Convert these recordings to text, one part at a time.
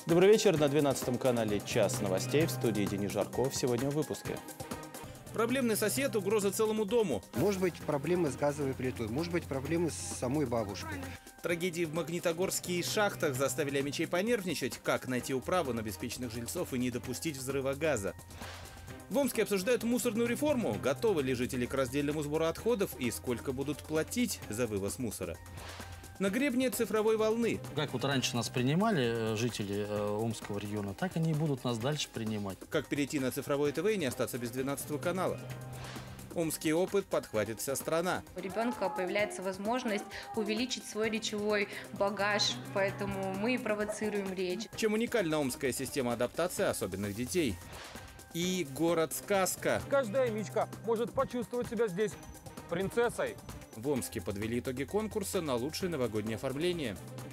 Добрый вечер. На 12-м канале «Час новостей». В студии Денис Жарков. Сегодня в выпуске. Проблемный сосед, угроза целому дому. Может быть, проблемы с газовой плитой, может быть, проблемы с самой бабушкой. Трагедии в Магнитогорске и шахтах заставили амичей понервничать. Как найти управу на обеспеченных жильцов и не допустить взрыва газа? В Омске обсуждают мусорную реформу. Готовы ли жители к раздельному сбору отходов и сколько будут платить за вывоз мусора? На гребне цифровой волны. Как вот раньше нас принимали жители Омского региона, так они и будут нас дальше принимать. Как перейти на цифровое ТВ и не остаться без 12-го канала? Омский опыт подхватит вся страна. У ребенка появляется возможность увеличить свой речевой багаж, поэтому мы и провоцируем речь. Чем уникальна омская система адаптации особенных детей? И город-сказка. Каждая амичка может почувствовать себя здесь принцессой. В Омске подвели итоги конкурса на лучшее новогоднее оформление.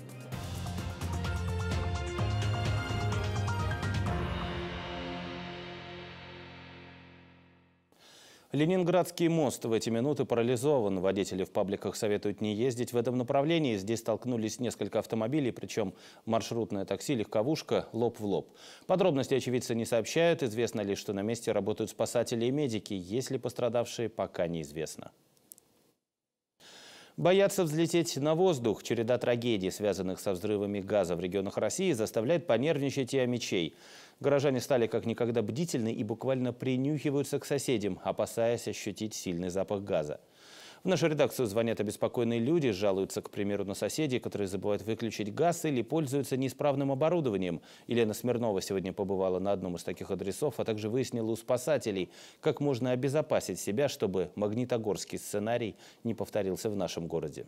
Ленинградский мост в эти минуты парализован. Водители в пабликах советуют не ездить в этом направлении. Здесь столкнулись несколько автомобилей, причем маршрутное такси, легковушка лоб в лоб. Подробности очевидцы не сообщают. Известно лишь, что на месте работают спасатели и медики. Есть ли пострадавшие, пока неизвестно. Боятся взлететь на воздух. Череда трагедий, связанных со взрывами газа в регионах России, заставляет понервничать и амичей. Горожане стали как никогда бдительны и буквально принюхиваются к соседям, опасаясь ощутить сильный запах газа. В нашу редакцию звонят обеспокоенные люди, жалуются, к примеру, на соседей, которые забывают выключить газ или пользуются неисправным оборудованием. Елена Смирнова сегодня побывала на одном из таких адресов, а также выяснила у спасателей, как можно обезопасить себя, чтобы магнитогорский сценарий не повторился в нашем городе.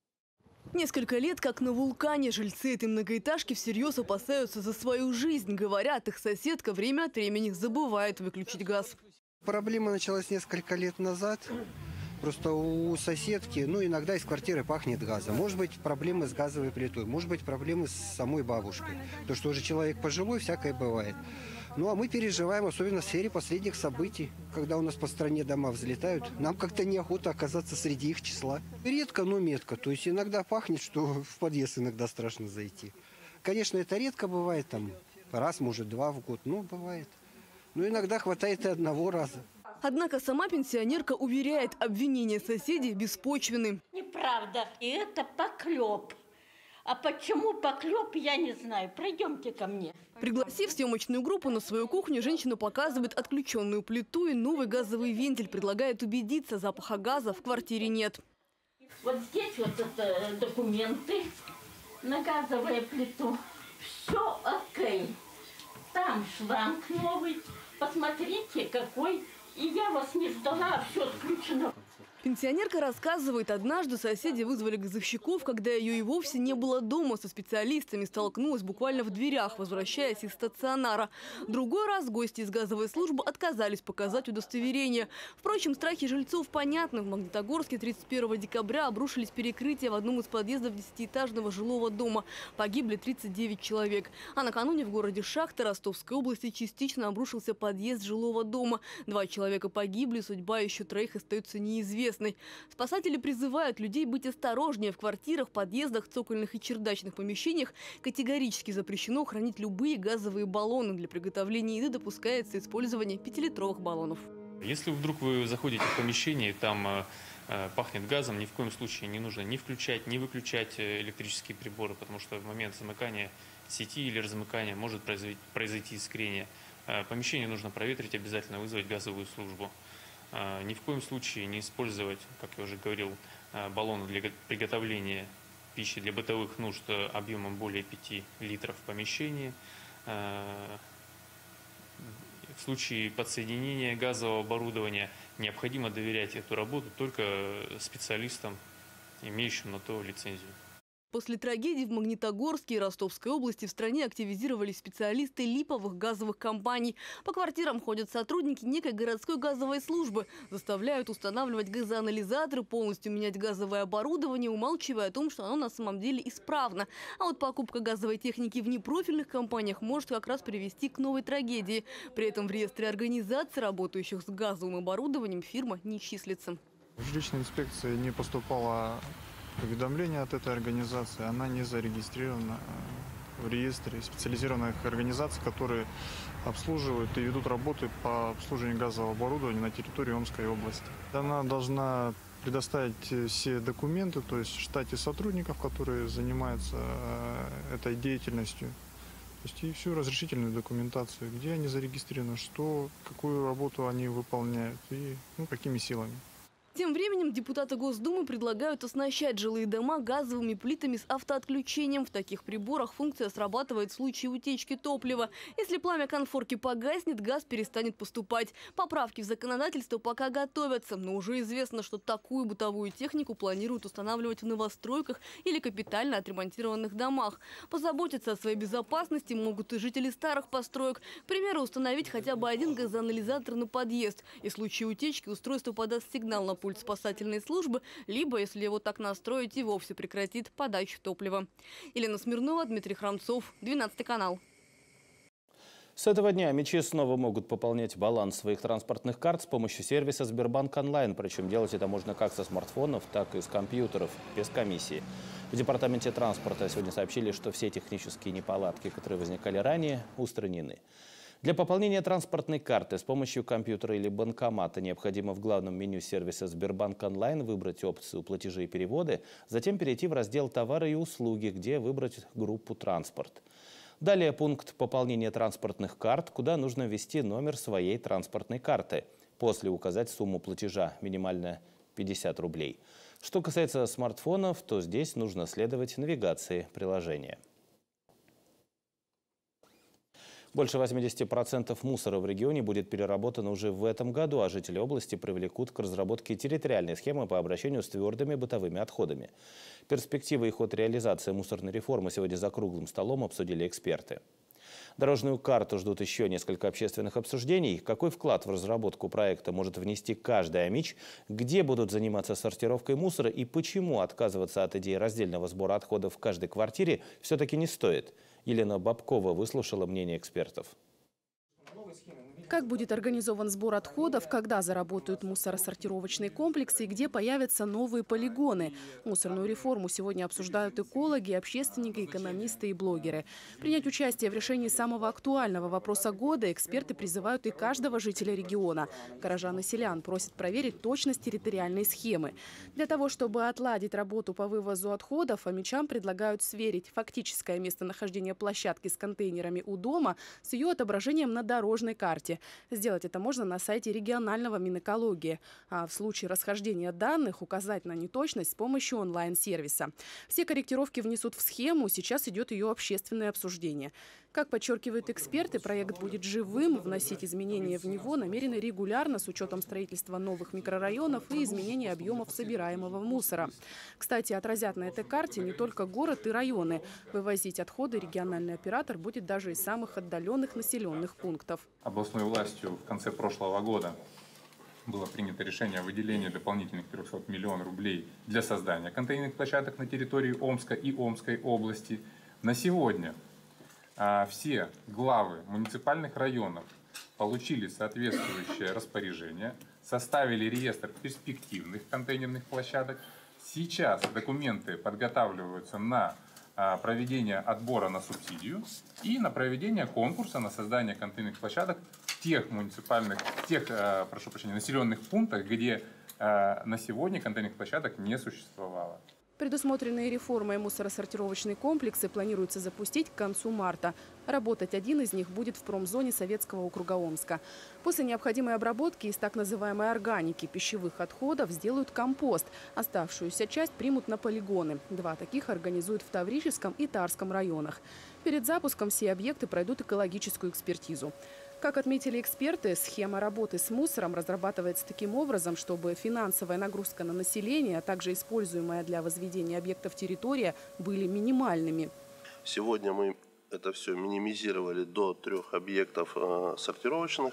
Несколько лет, как на вулкане, жильцы этой многоэтажки всерьез опасаются за свою жизнь. Говорят, их соседка время от времени забывает выключить газ. Проблема началась несколько лет назад. Просто у соседки, иногда из квартиры пахнет газом. Может быть, проблемы с газовой плитой, может быть, проблемы с самой бабушкой. То, что уже человек пожилой, всякое бывает. А мы переживаем, особенно в сфере последних событий, когда у нас по стране дома взлетают. Нам как-то неохота оказаться среди их числа. Редко, но метко. То есть иногда пахнет, что в подъезд иногда страшно зайти. Конечно, это редко бывает, раз, может, два в год, бывает. Но иногда хватает и одного раза. Однако сама пенсионерка уверяет, обвинения соседей беспочвенны. Неправда. И это поклеп. А почему поклеп, я не знаю. Пройдемте ко мне. Пригласив съемочную группу на свою кухню, женщина показывает отключенную плиту и новый газовый вентиль. Предлагает убедиться, запаха газа в квартире нет. Вот здесь вот это документы на газовую плиту. Все окей. Там шланг новый. Посмотрите, какой. И я вас не ждала, а все отключено. Пенсионерка рассказывает, однажды соседи вызвали газовщиков, когда ее и вовсе не было дома. Со специалистами столкнулась буквально в дверях, возвращаясь из стационара. Другой раз гости из газовой службы отказались показать удостоверение. Впрочем, страхи жильцов понятны. В Магнитогорске 31 декабря обрушились перекрытия в одном из подъездов 10-этажного жилого дома. Погибли 39 человек. А накануне в городе Шахты Ростовской области частично обрушился подъезд жилого дома. 2 человека погибли, судьба еще 3 остается неизвестной. Спасатели призывают людей быть осторожнее. В квартирах, подъездах, цокольных и чердачных помещениях категорически запрещено хранить любые газовые баллоны. Для приготовления еды допускается использование 5-литровых баллонов. Если вдруг вы заходите в помещение, там пахнет газом, ни в коем случае не нужно ни включать, ни выключать электрические приборы, потому что в момент замыкания сети или размыкания может произойти искрение. Помещение нужно проветрить, обязательно вызвать газовую службу. Ни в коем случае не использовать, как я уже говорил, баллоны для приготовления пищи для бытовых нужд объемом более 5 литров в помещении. В случае подсоединения газового оборудования необходимо доверять эту работу только специалистам, имеющим на то лицензию. После трагедии в Магнитогорске и Ростовской области в стране активизировались специалисты липовых газовых компаний. По квартирам ходят сотрудники некой городской газовой службы. Заставляют устанавливать газоанализаторы, полностью менять газовое оборудование, умалчивая о том, что оно на самом деле исправно. А вот покупка газовой техники в непрофильных компаниях может как раз привести к новой трагедии. При этом в реестре организаций, работающих с газовым оборудованием, фирма не числится. В жилищной инспекции не поступало уведомление от этой организации, она не зарегистрирована в реестре специализированных организаций, которые обслуживают и ведут работы по обслуживанию газового оборудования на территории Омской области. Она должна предоставить все документы, то есть в штате сотрудников, которые занимаются этой деятельностью, то есть и всю разрешительную документацию, где они зарегистрированы, что, какую работу они выполняют и какими силами. Тем временем депутаты Госдумы предлагают оснащать жилые дома газовыми плитами с автоотключением. В таких приборах функция срабатывает в случае утечки топлива. Если пламя конфорки погаснет, газ перестанет поступать. Поправки в законодательство пока готовятся, но уже известно, что такую бытовую технику планируют устанавливать в новостройках или капитально отремонтированных домах. Позаботиться о своей безопасности могут и жители старых построек. К примеру, установить хотя бы один газоанализатор на подъезд. И в случае утечки устройство подаст сигнал на пульт спасательной службы, либо, если его так настроить, и вовсе прекратит подачу топлива. Елена Смирнова, Дмитрий Храмцов, 12 канал. С этого дня АМИЧи снова могут пополнять баланс своих транспортных карт с помощью сервиса Сбербанк онлайн. Причем делать это можно как со смартфонов, так и с компьютеров, без комиссии. В Департаменте транспорта сегодня сообщили, что все технические неполадки, которые возникали ранее, устранены. Для пополнения транспортной карты с помощью компьютера или банкомата необходимо в главном меню сервиса Сбербанк онлайн выбрать опцию «Платежи и переводы», затем перейти в раздел «Товары и услуги», где выбрать группу «Транспорт». Далее пункт пополнения транспортных карт, куда нужно ввести номер своей транспортной карты. После указать сумму платежа, минимально 50 рублей. Что касается смартфонов, то здесь нужно следовать навигации приложения. Больше 80% мусора в регионе будет переработано уже в этом году, а жители области привлекут к разработке территориальной схемы по обращению с твердыми бытовыми отходами. Перспективы и ход реализации мусорной реформы сегодня за круглым столом обсудили эксперты. Дорожную карту ждут еще несколько общественных обсуждений. Какой вклад в разработку проекта может внести каждый АМИЧ, где будут заниматься сортировкой мусора и почему отказываться от идеи раздельного сбора отходов в каждой квартире все-таки не стоит. Елена Бабкова выслушала мнение экспертов. Как будет организован сбор отходов, когда заработают мусоросортировочные комплексы и где появятся новые полигоны? Мусорную реформу сегодня обсуждают экологи, общественники, экономисты и блогеры. Принять участие в решении самого актуального вопроса года эксперты призывают и каждого жителя региона. Горожан и селян просят проверить точность территориальной схемы. Для того, чтобы отладить работу по вывозу отходов, амичам предлагают сверить фактическое местонахождение площадки с контейнерами у дома с ее отображением на дорожной карте. Сделать это можно на сайте регионального Минэкологии. А в случае расхождения данных указать на неточность с помощью онлайн-сервиса. Все корректировки внесут в схему, сейчас идет ее общественное обсуждение. Как подчеркивают эксперты, проект будет живым, вносить изменения в него намерены регулярно с учетом строительства новых микрорайонов и изменения объемов собираемого мусора. Кстати, отразят на этой карте не только город и районы. Вывозить отходы региональный оператор будет даже из самых отдаленных населенных пунктов. Областной властью в конце прошлого года было принято решение о выделении дополнительных 300 миллионов рублей для создания контейнерных площадок на территории Омска и Омской области. На сегодня все главы муниципальных районов получили соответствующее распоряжение, составили реестр перспективных контейнерных площадок. Сейчас документы подготавливаются на проведение отбора на субсидию и на проведение конкурса на создание контейнерных площадок в тех населенных пунктах, где на сегодня контейнерных площадок не существовало. Предусмотренные реформой мусоросортировочные комплексы планируется запустить к концу марта. Работать один из них будет в промзоне Советского округа Омска. После необходимой обработки из так называемой органики пищевых отходов сделают компост. Оставшуюся часть примут на полигоны. 2 таких организуют в Таврическом и Тарском районах. Перед запуском все объекты пройдут экологическую экспертизу. Как отметили эксперты, схема работы с мусором разрабатывается таким образом, чтобы финансовая нагрузка на население, а также используемая для возведения объектов территория, были минимальными. Сегодня мы это все минимизировали до 3 объектов сортировочных.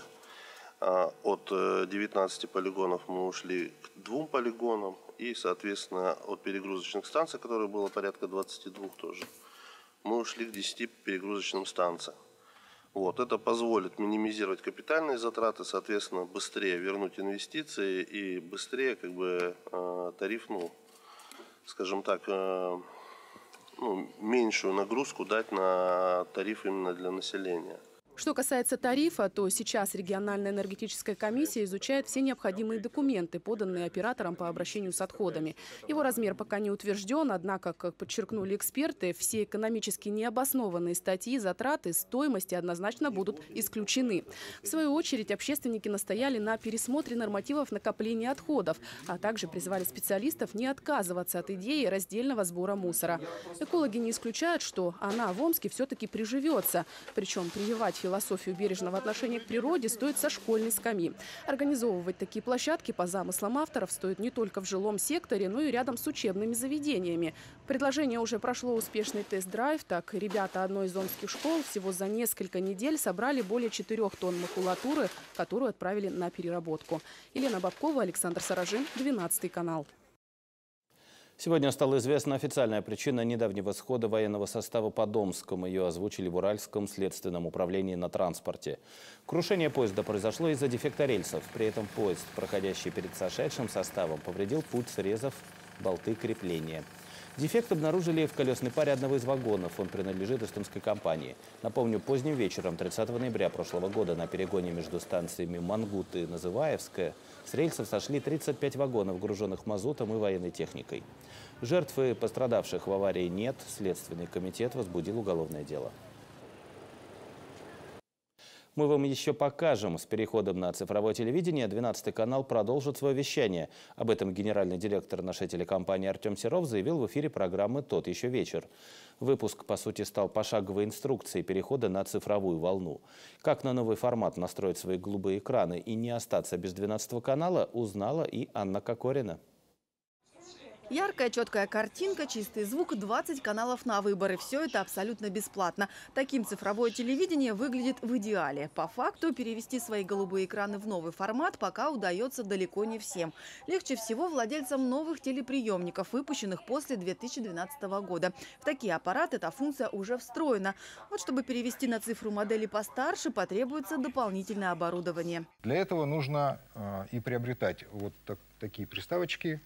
От 19 полигонов мы ушли к 2 полигонам. И, соответственно, от перегрузочных станций, которых было порядка 22 тоже, мы ушли к 10 перегрузочным станциям. Это позволит минимизировать капитальные затраты, соответственно, быстрее вернуть инвестиции и быстрее тариф, скажем так, меньшую нагрузку дать на тариф именно для населения. Что касается тарифа, то сейчас региональная энергетическая комиссия изучает все необходимые документы, поданные операторам по обращению с отходами. Его размер пока не утвержден, однако, как подчеркнули эксперты, все экономически необоснованные статьи, затраты, стоимости однозначно будут исключены. В свою очередь, общественники настояли на пересмотре нормативов накопления отходов, а также призвали специалистов не отказываться от идеи раздельного сбора мусора. Экологи не исключают, что она в Омске все-таки приживется, причем прививать философию бережного отношения к природе стоит со школьной скамьи. Организовывать такие площадки по замыслам авторов стоит не только в жилом секторе, но и рядом с учебными заведениями. Предложение уже прошло успешный тест-драйв. Так, ребята одной из омских школ всего за несколько недель собрали более 4 тонн макулатуры, которую отправили на переработку. Елена Бабкова, Александр Саражин, 12 канал. Сегодня стала известна официальная причина недавнего схода военного состава под Омском. Ее озвучили в Уральском следственном управлении на транспорте. Крушение поезда произошло из-за дефекта рельсов. При этом поезд, проходящий перед сошедшим составом, повредил путь, срезав болты крепления. Дефект обнаружили в колесной паре одного из вагонов. Он принадлежит эстонской компании. Напомню, поздним вечером 30 ноября прошлого года на перегоне между станциями Мангут и Называевская с рельсов сошли 35 вагонов, груженных мазутом и военной техникой. Жертв и пострадавших в аварии нет. Следственный комитет возбудил уголовное дело. Мы вам еще покажем. С переходом на цифровое телевидение 12 канал продолжит свое вещание. Об этом генеральный директор нашей телекомпании Артем Серов заявил в эфире программы «Тот еще вечер». Выпуск, по сути, стал пошаговой инструкцией перехода на цифровую волну. Как на новый формат настроить свои голубые экраны и не остаться без 12 канала, узнала и Анна Кокорина. Яркая, четкая картинка, чистый звук, 20 каналов на выбор. И все это абсолютно бесплатно. Таким цифровое телевидение выглядит в идеале. По факту перевести свои голубые экраны в новый формат пока удается далеко не всем. Легче всего владельцам новых телеприемников, выпущенных после 2012 года. В такие аппараты эта функция уже встроена. Вот чтобы перевести на цифру модели постарше, потребуется дополнительное оборудование. Для этого нужно и приобретать вот такие приставочки,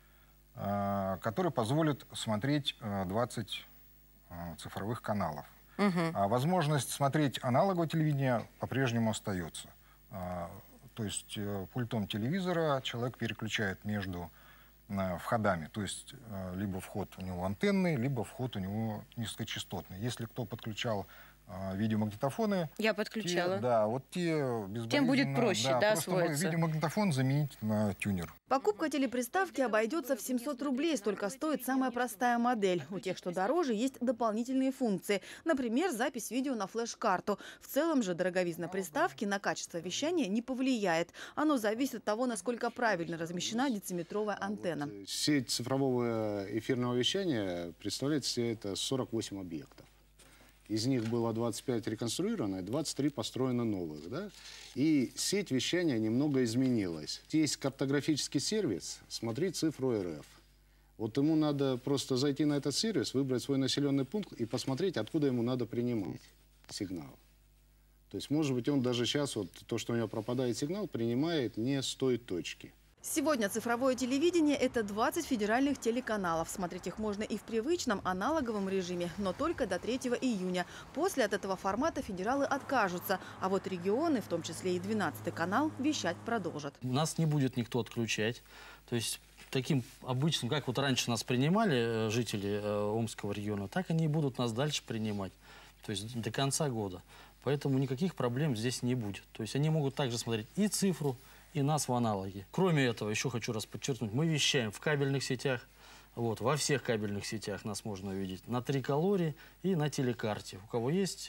которые позволят смотреть 20 цифровых каналов. Возможность смотреть аналоговое телевидение по-прежнему остается. То есть пультом телевизора человек переключает между входами. То есть либо вход у него антенный, либо вход у него низкочастотный. Если кто подключал видеомагнитофоны. Я подключала. Тем будет проще, освоиться. Видеомагнитофон заменить на тюнер. Покупка телеприставки обойдется в 700 рублей. Столько стоит самая простая модель. У тех, что дороже, есть дополнительные функции. Например, запись видео на флеш-карту. В целом же дороговизна приставки на качество вещания не повлияет. Оно зависит от того, насколько правильно размещена дециметровая антенна. Сеть цифрового эфирного вещания представляет себе это 48 объектов. Из них было 25 реконструировано, 23 построено новых. Да? И сеть вещания немного изменилась. Есть картографический сервис «Смотри цифру РФ». Вот ему надо просто зайти на этот сервис, выбрать свой населенный пункт и посмотреть, откуда ему надо принимать сигнал. То есть, может быть, он даже сейчас, вот то, что у него пропадает сигнал, принимает не с той точки. Сегодня цифровое телевидение – это 20 федеральных телеканалов. Смотреть их можно и в привычном аналоговом режиме, но только до 3 июня. После от этого формата федералы откажутся. А вот регионы, в том числе и 12 канал, вещать продолжат. Нас не будет никто отключать. То есть таким обычным, как вот раньше нас принимали жители Омского региона, так они и будут нас дальше принимать. То есть до конца года. Поэтому никаких проблем здесь не будет. То есть они могут также смотреть и цифру, и нас в аналоге. Кроме этого, еще хочу раз подчеркнуть, мы вещаем в кабельных сетях, во всех кабельных сетях нас можно увидеть, на Триколоре и на телекарте. У кого есть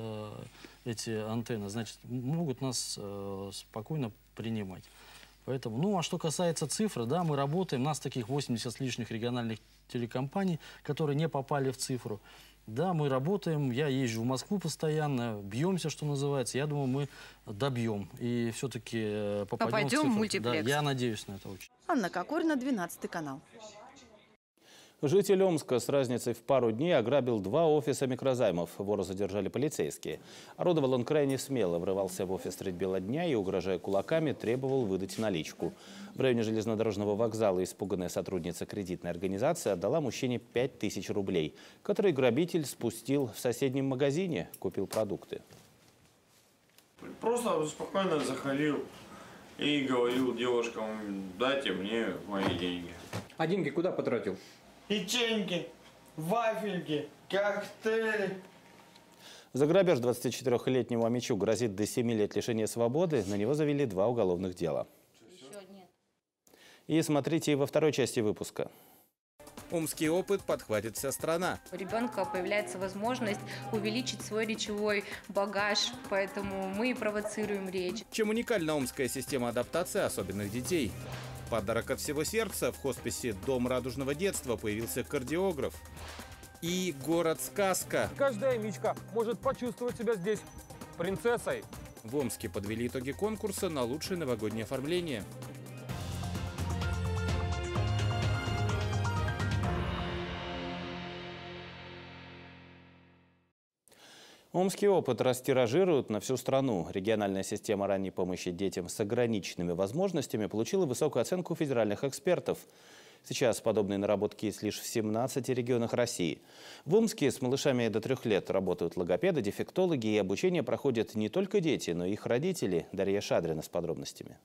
эти антенны, значит, могут нас спокойно принимать. Поэтому, а что касается цифры, да, мы работаем, у нас таких 80 с лишних региональных телекомпаний, которые не попали в цифру. Да, мы работаем, я езжу в Москву постоянно, бьемся, что называется. Я думаю, мы добьем и все-таки попадем в цифру. В мультиплекс. Да, я надеюсь на это очень. Анна Кокорина, 12 канал. Житель Омска с разницей в пару дней ограбил 2 офиса микрозаймов. Вора задержали полицейские. Орудовал он крайне смело, врывался в офис средь бела дня и, угрожая кулаками, требовал выдать наличку. В районе железнодорожного вокзала испуганная сотрудница кредитной организации отдала мужчине 5000 рублей, которые грабитель спустил в соседнем магазине, купил продукты. Просто спокойно заходил и говорил девушкам: дайте мне мои деньги. А деньги куда потратил? Печеньки, вафельки, коктейли. За грабеж 24-летнему Амичу грозит до 7 лет лишения свободы. На него завели 2 уголовных дела. И смотрите во второй части выпуска. Омский опыт подхватит вся страна. У ребенка появляется возможность увеличить свой речевой багаж, поэтому мы провоцируем речь. Чем уникальна омская система адаптации особенных детей? Подарок от всего сердца. В хосписе «Дом радужного детства» появился кардиограф. И город-сказка. Каждая Мичка может почувствовать себя здесь принцессой. В Омске подвели итоги конкурса на лучшее новогоднее оформление. Омский опыт растиражируют на всю страну. Региональная система ранней помощи детям с ограниченными возможностями получила высокую оценку федеральных экспертов. Сейчас подобные наработки есть лишь в 17 регионах России. В Омске с малышами до 3 лет работают логопеды, дефектологи, и обучение проходят не только дети, но и их родители. Дарья Шадрина с подробностями.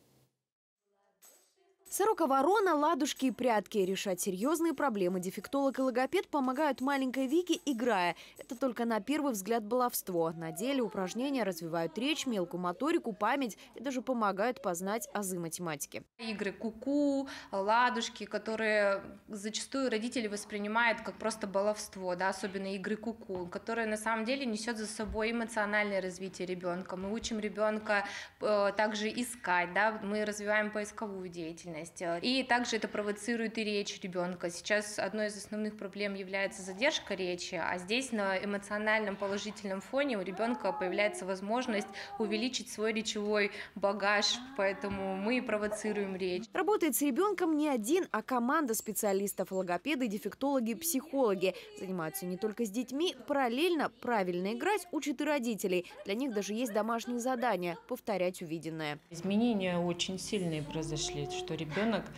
Сорока-ворона, ладушки и прятки. Решать серьезные проблемы дефектолог и логопед помогают маленькой Вике, играя. Это только на первый взгляд баловство. На деле упражнения развивают речь, мелкую моторику, память и даже помогают познать азы математики. Игры ку-ку, ладушки, которые зачастую родители воспринимают как просто баловство, да, особенно игры ку-ку, которые на самом деле несет за собой эмоциональное развитие ребенка. Мы учим ребенка также искать, да, мы развиваем поисковую деятельность. И также это провоцирует и речь ребенка. Сейчас одной из основных проблем является задержка речи, а здесь на эмоциональном положительном фоне у ребенка появляется возможность увеличить свой речевой багаж, поэтому мы провоцируем речь. Работает с ребенком не один, а команда специалистов: логопеды, дефектологи, психологи. Занимаются не только с детьми, параллельно правильно играть учат и родителей. Для них даже есть домашние задания – повторять увиденное. Изменения очень сильные произошли, что ребенок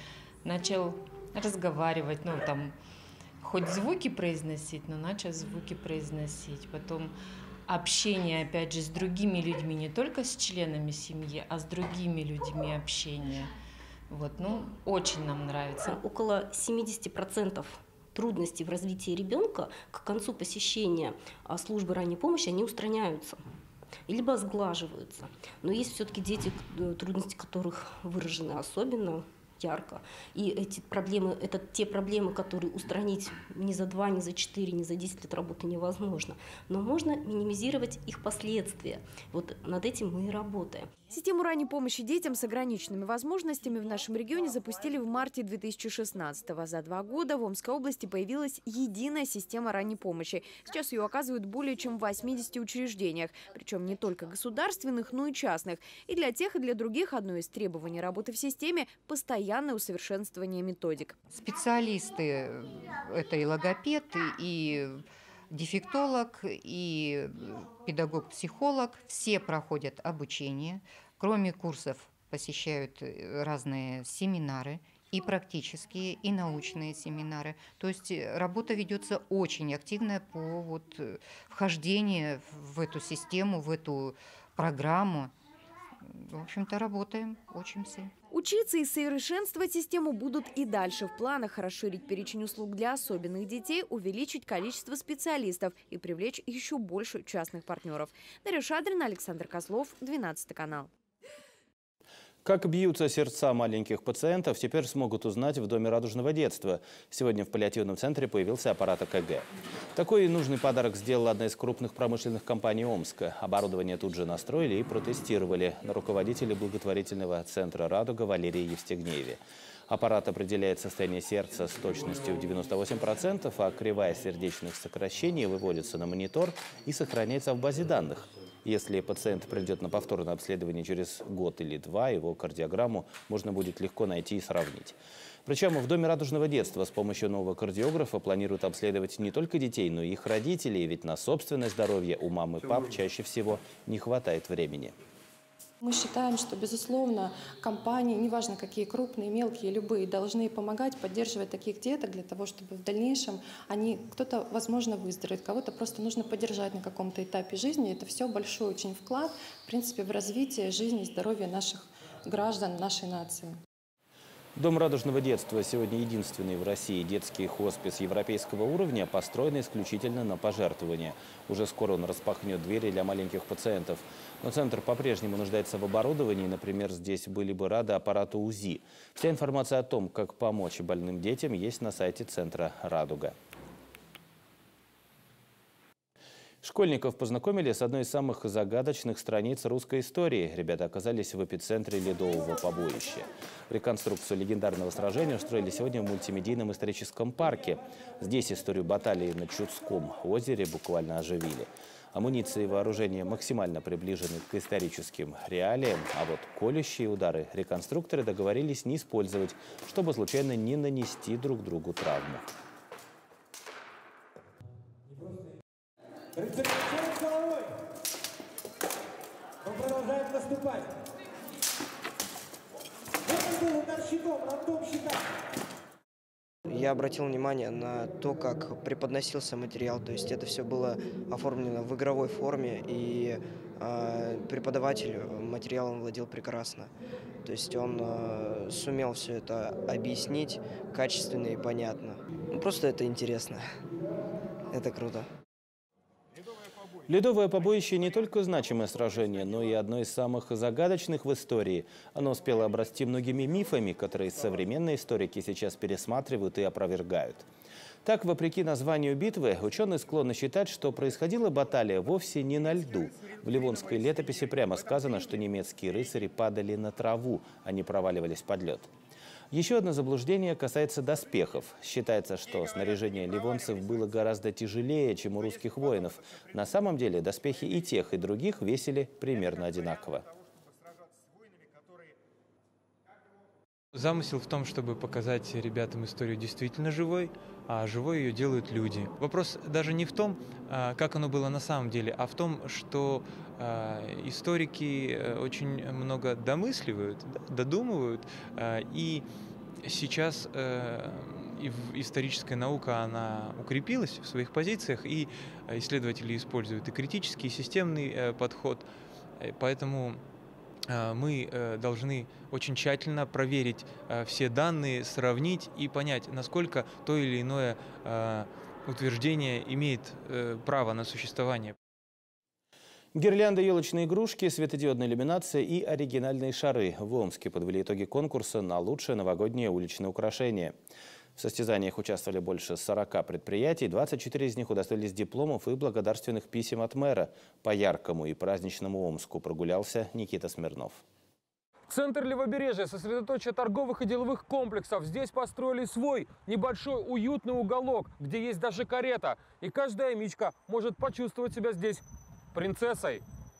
начал разговаривать, ну там хоть звуки произносить, но начал звуки произносить. Потом общение, опять же, с другими людьми, не только с членами семьи, а с другими людьми общение. Вот, ну, очень нам нравится. Около 70% трудностей в развитии ребенка к концу посещения службы ранней помощи они устраняются либо сглаживаются. Но есть все-таки дети, трудности которых выражены особенно ярко. И эти проблемы, это те проблемы, которые устранить ни за 2, ни за 4, ни за 10 лет работы невозможно. Но можно минимизировать их последствия. Вот над этим мы и работаем. Систему ранней помощи детям с ограниченными возможностями в нашем регионе запустили в марте 2016-го. За 2 года в Омской области появилась единая система ранней помощи. Сейчас ее оказывают более чем в 80 учреждениях. Причем не только государственных, но и частных. И для тех, и для других одно из требований работы в системе – постоянное усовершенствование методик. Специалисты – это и логопед, и дефектолог, и педагог-психолог. Все проходят обучение. Кроме курсов посещают разные семинары, и практические, и научные семинары. То есть работа ведется очень активная по вхождению в эту систему, в эту программу. В общем-то, работаем, учимся. Учиться и совершенствовать систему будут и дальше. В планах расширить перечень услуг для особенных детей, увеличить количество специалистов и привлечь еще больше частных партнеров. Дарья Шадрина, Александр Козлов, 12 канал. Как бьются сердца маленьких пациентов, теперь смогут узнать в Доме радужного детства. Сегодня в паллиативном центре появился аппарат ЭКГ. Такой нужный подарок сделала одна из крупных промышленных компаний Омска. Оборудование тут же настроили и протестировали на руководителе благотворительного центра «Радуга» Валерии Евстигнееве. Аппарат определяет состояние сердца с точностью в 98%, а кривая сердечных сокращений выводится на монитор и сохраняется в базе данных. Если пациент придет на повторное обследование через год или два, его кардиограмму можно будет легко найти и сравнить. Причем в Доме радужного детства с помощью нового кардиографа планируют обследовать не только детей, но и их родителей, ведь на собственное здоровье у мам и пап чаще всего не хватает времени. Мы считаем, что, безусловно, компании, неважно какие, крупные, мелкие, любые, должны помогать, поддерживать таких деток для того, чтобы в дальнейшем кто-то, возможно, выздоровеет, кого-то просто нужно поддержать на каком-то этапе жизни. Это все большой очень вклад, в принципе, в развитие жизни и здоровья наших граждан, нашей нации. Дом радужного детства сегодня единственный в России детский хоспис европейского уровня, построенный исключительно на пожертвования. Уже скоро он распахнет двери для маленьких пациентов. Но центр по-прежнему нуждается в оборудовании. Например, здесь были бы рады аппарату УЗИ. Вся информация о том, как помочь больным детям, есть на сайте центра «Радуга». Школьников познакомили с одной из самых загадочных страниц русской истории. Ребята оказались в эпицентре ледового побоища. Реконструкцию легендарного сражения устроили сегодня в мультимедийном историческом парке. Здесь историю баталии на Чудском озере буквально оживили. Амуниция и вооружение максимально приближены к историческим реалиям, а вот колющие удары реконструкторы договорились не использовать, чтобы случайно не нанести друг другу травму. Рыцарь с головой. Он продолжает наступать. Это был удар щитом, рандом щита. Я обратил внимание на то, как преподносился материал. То есть это все было оформлено в игровой форме, и преподаватель материалом владел прекрасно. То есть он сумел все это объяснить качественно и понятно. Просто это интересно. Это круто. Ледовое побоище не только значимое сражение, но и одно из самых загадочных в истории. Оно успело обрасти многими мифами, которые современные историки сейчас пересматривают и опровергают. Так, вопреки названию битвы, ученые склонны считать, что происходила баталия вовсе не на льду. В ливонской летописи прямо сказано, что немецкие рыцари падали на траву, а не проваливались под лед. Еще одно заблуждение касается доспехов. Считается, что снаряжение ливонцев было гораздо тяжелее, чем у русских воинов. На самом деле доспехи и тех, и других весили примерно одинаково. Замысел в том, чтобы показать ребятам историю действительно живой, а живой ее делают люди. Вопрос даже не в том, как оно было на самом деле, а в том, что историки очень много домысливают, додумывают, и сейчас историческая наука, она укрепилась в своих позициях, и исследователи используют и критический, и системный подход, поэтому мы должны очень тщательно проверить все данные, сравнить и понять, насколько то или иное утверждение имеет право на существование. Гирлянды, елочные игрушки, светодиодная иллюминация и оригинальные шары. В Омске подвели итоги конкурса на лучшее новогоднее уличное украшение. В состязаниях участвовали больше 40 предприятий, 24 из них удостоились дипломов и благодарственных писем от мэра. По яркому и праздничному Омску прогулялся Никита Смирнов. Центр Левобережья – сосредоточие торговых и деловых комплексов. Здесь построили свой небольшой уютный уголок, где есть даже карета. И каждая мичка может почувствовать себя здесь принцессой.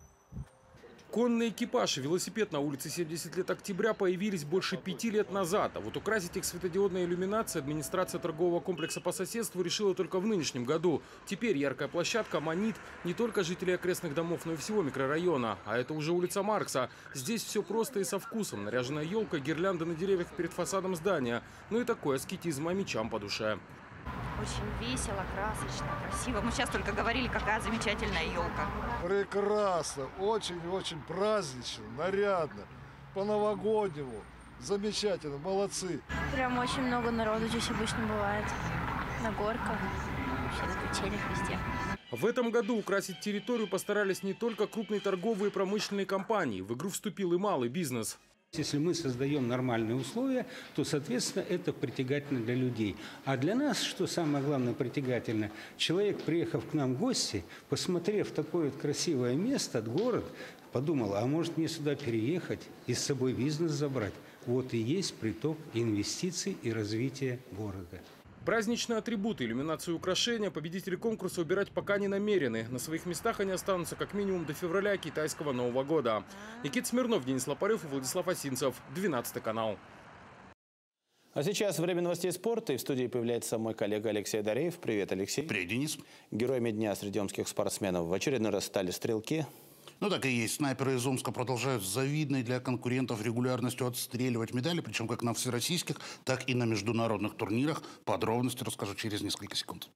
Конный экипаж и велосипед на улице 70 лет октября появились больше 5 лет назад. А вот украсить их светодиодной иллюминацией администрация торгового комплекса по соседству решила только в нынешнем году. Теперь яркая площадка манит не только жителей окрестных домов, но и всего микрорайона. А это уже улица Маркса. Здесь все просто и со вкусом. Наряженная елка, гирлянды на деревьях перед фасадом здания. Ну и такой аскетизм мечам по душе. Очень весело, красочно, красиво. Мы сейчас только говорили, какая замечательная елка. Прекрасно, очень-очень празднично, нарядно, по-новогоднему. Замечательно, молодцы. Прям очень много народу здесь обычно бывает. На горках, вообще на качелях, везде. В этом году украсить территорию постарались не только крупные торговые и промышленные компании. В игру вступил и малый бизнес. Если мы создаем нормальные условия, то, соответственно, это притягательно для людей. А для нас, что самое главное притягательно, человек, приехав к нам в гости, посмотрев такое вот красивое место, город, подумал, а может мне сюда переехать и с собой бизнес забрать? Вот и есть приток инвестиций и развития города. Праздничные атрибуты, иллюминацию и украшения победители конкурса убирать пока не намерены. На своих местах они останутся как минимум до февраля китайского Нового года. Никита Смирнов, Денис Лопарев и Владислав Осинцев. 12 канал. А сейчас время новостей спорта. И в студии появляется мой коллега Алексей Адареев. Привет, Алексей. Привет, Денис. Героями дня среди омских спортсменов в очередной раз стали стрелки. Ну, так и есть. Снайперы из Омска продолжают с завидной для конкурентов регулярностью отстреливать медали, причем как на всероссийских, так и на международных турнирах. Подробности расскажу через несколько секунд.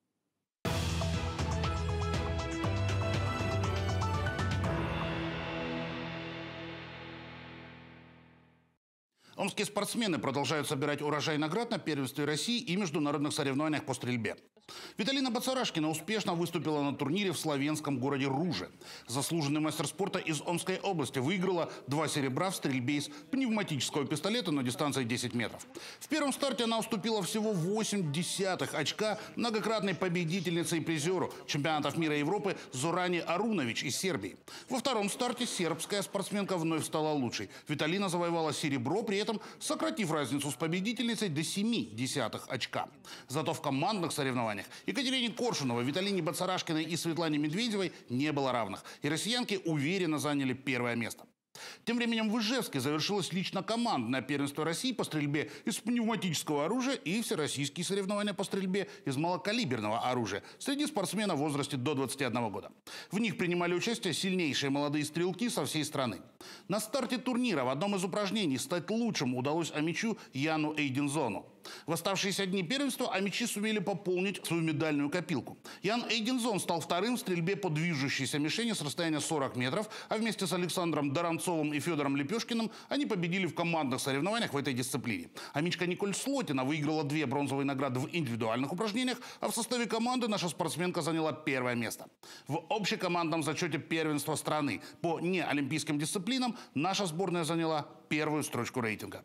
Омские спортсмены продолжают собирать урожай наград на первенстве России и международных соревнованиях по стрельбе. Виталина Бацарашкина успешно выступила на турнире в славянском городе Руже. Заслуженный мастер спорта из Омской области выиграла 2 серебра в стрельбе из пневматического пистолета на дистанции 10 метров. В первом старте она уступила всего 0,8 очка многократной победительнице и призеру чемпионатов мира и Европы Зоране Арунович из Сербии. Во втором старте сербская спортсменка вновь стала лучшей. Виталина завоевала серебро, при этом сократив разницу с победительницей до 0,7 очка. Зато в командных соревнованиях Екатерине Коршуновой, Виталине Бацарашкиной и Светлане Медведевой не было равных. И россиянки уверенно заняли первое место. Тем временем в Ижевске завершилось лично командное первенство России по стрельбе из пневматического оружия и всероссийские соревнования по стрельбе из малокалиберного оружия среди спортсменов в возрасте до 21 года. В них принимали участие сильнейшие молодые стрелки со всей страны. На старте турнира в одном из упражнений стать лучшим удалось амичу Яну Эйдинзону. В оставшиеся дни первенства амичи сумели пополнить свою медальную копилку. Ян Эйдинзон стал вторым в стрельбе по движущейся мишени с расстояния 40 метров, а вместе с Александром Доронцовым и Федором Лепешкиным они победили в командных соревнованиях в этой дисциплине. Амичка Николь Слотина выиграла 2 бронзовые награды в индивидуальных упражнениях, а в составе команды наша спортсменка заняла первое место. В общекомандном зачете первенства страны по неолимпийским дисциплинам наша сборная заняла первую строчку рейтинга.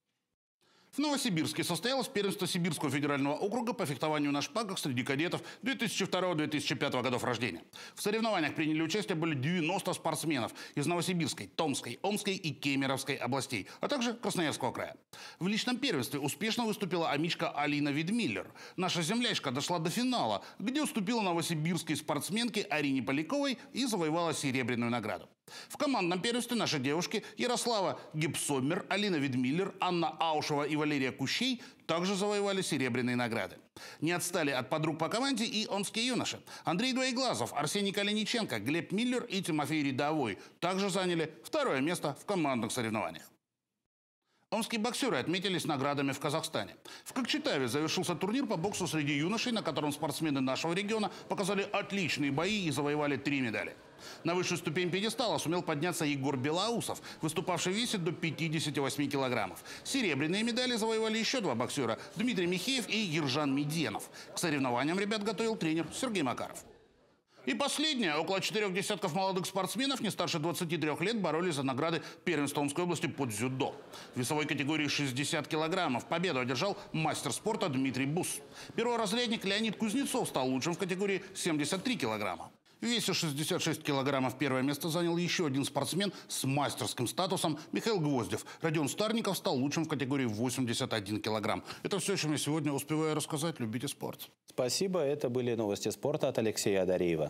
В Новосибирске состоялось первенство Сибирского федерального округа по фехтованию на шпагах среди кадетов 2002-2005 годов рождения. В соревнованиях приняли участие более 90 спортсменов из Новосибирской, Томской, Омской и Кемеровской областей, а также Красноярского края. В личном первенстве успешно выступила амичка Алина Видмиллер. Наша землячка дошла до финала, где уступила новосибирской спортсменке Арине Поляковой и завоевала серебряную награду. В командном первенстве наши девушки Ярослава Гипсомер, Алина Видмиллер, Анна Аушева и Валерия Кущей также завоевали серебряные награды. Не отстали от подруг по команде и омские юноши. Андрей Двоеглазов, Арсений Калиниченко, Глеб Миллер и Тимофей Рядовой также заняли второе место в командных соревнованиях. Омские боксеры отметились наградами в Казахстане. В Кокчетаве завершился турнир по боксу среди юношей, на котором спортсмены нашего региона показали отличные бои и завоевали 3 медали. На высшую ступень пьедестала сумел подняться Егор Белоусов, выступавший в весе до 58 килограммов. Серебряные медали завоевали еще 2 боксера – Дмитрий Михеев и Ержан Меденов. К соревнованиям ребят готовил тренер Сергей Макаров. И последнее. Около 4 десятков молодых спортсменов не старше 23 лет боролись за награды первенства Омской области по дзюдо. В весовой категории 60 килограммов победу одержал мастер спорта Дмитрий Бус. Перворазрядник Леонид Кузнецов стал лучшим в категории 73 килограмма. В весе 66 килограммов первое место занял еще один спортсмен с мастерским статусом Михаил Гвоздев. Родион Старников стал лучшим в категории 81 килограмм. Это все, чем я сегодня успеваю рассказать. Любите спорт. Спасибо. Это были новости спорта от Алексея Адареева.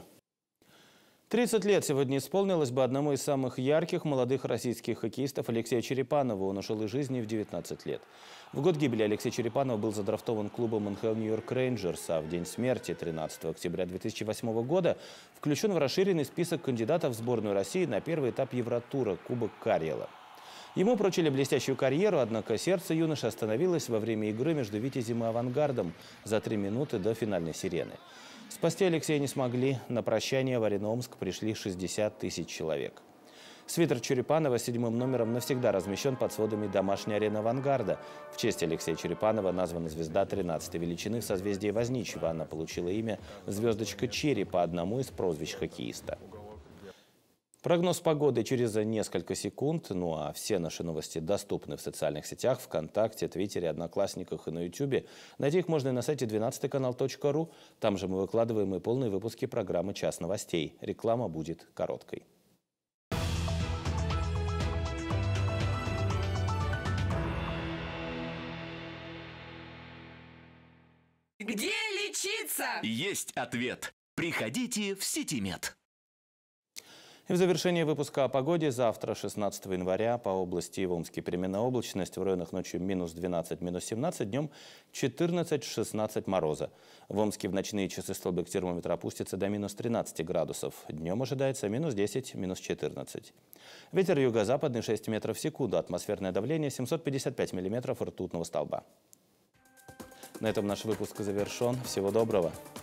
30 лет сегодня исполнилось бы одному из самых ярких молодых российских хоккеистов Алексею Черепанову. Он ушел из жизни в 19 лет. В год гибели Алексей Черепанов был задрафтован клубом НХЛ Нью-Йорк Рейнджерс, а в день смерти, 13 октября 2008 года, включен в расширенный список кандидатов в сборную России на первый этап Евротура Кубок Карьяла. Ему прочили блестящую карьеру, однако сердце юноши остановилось во время игры между «Витязем» и «Авангардом» за 3 минуты до финальной сирены. Спасти Алексея не смогли. На прощание в арену Омск пришли 60 тысяч человек. Свитер Черепанова с 7-м номером навсегда размещен под сводами домашней арены «Авангарда». В честь Алексея Черепанова названа звезда 13-й величины в созвездии Возничего. Она получила имя «Звездочка Черри» по одному из прозвищ хоккеиста. Прогноз погоды через несколько секунд. Ну а все наши новости доступны в социальных сетях, ВКонтакте, Твиттере, Одноклассниках и на Ютубе. Найти их можно и на сайте 12kanal.ru. Там же мы выкладываем и полные выпуски программы «Час новостей». Реклама будет короткой. Где лечиться? Есть ответ. Приходите в Ситимед. И в завершении выпуска о погоде. Завтра, 16 января, по области в Омске переменная облачность. В районах ночью -12, -17, днем 14-16 мороза. В Омске в ночные часы столбик термометра опустится до -13 градусов. Днем ожидается -10, -14. Ветер юго-западный 6 метров в секунду. Атмосферное давление 755 миллиметров ртутного столба. На этом наш выпуск завершен. Всего доброго.